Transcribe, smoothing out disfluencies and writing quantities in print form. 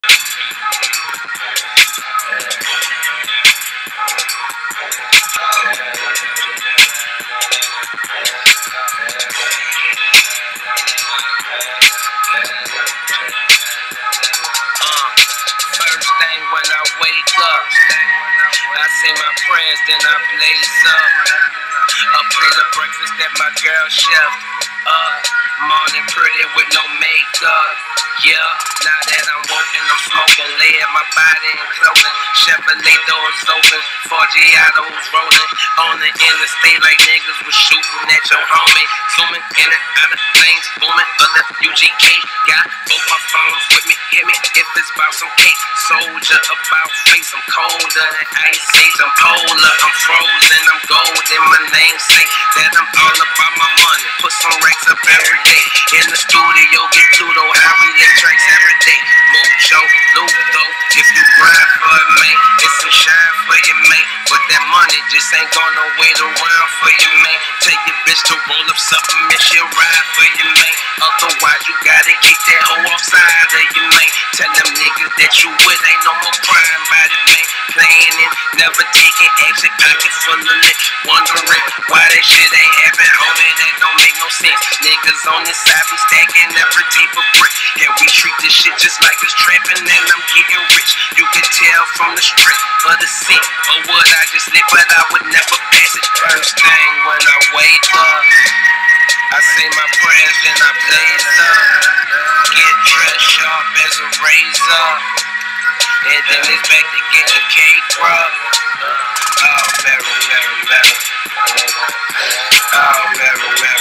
First thing when I wake up, I say my prayers, then I blaze up. A plate of breakfast that my girl chef up. Morning pretty with no makeup. Yeah, now that I'm working, I'm smoking lead, my body in clothing. Chevrolet doors open, 4 Giottos rolling. On the interstate like niggas was shooting at your homie. Zooming in and out of lanes, booming under UGK. Got both my phones with me, hit me if it's about some cake. Soldier about face, I'm colder than ice age. I'm polar, I'm frozen, I'm golden. My name say that I'm all about my money. Put some racks up every day. In the studio, get Pluto, how we lay tracks every day. Mucho, Ludo, if you grind for it, man, it's some shine for you, man. But that money just ain't gonna wait around for you, man. Tell your bitch to roll up something and she'll ride for you, man. Otherwise, you gotta kick that hoe offside of you, man. Tell them niggas that you with ain't no more crime by the man. Playing it, never taking action, pocket full of lit. Wondering why that shit ain't happen, homie, that don't make no sense. Niggas on this side be stacking every tape of brick. Yeah, we treat this shit just like it's trapping and I'm getting rich. You can tell from the strength of the scent. Or would I just live, but I would never pass it. First thing when I wake up, I say my prayers, then I blaze up. Get dressed sharp as a razor. And then it's back to get the cake rub. Oh, Mary, Mary, Mary. Oh, Mary, Mary.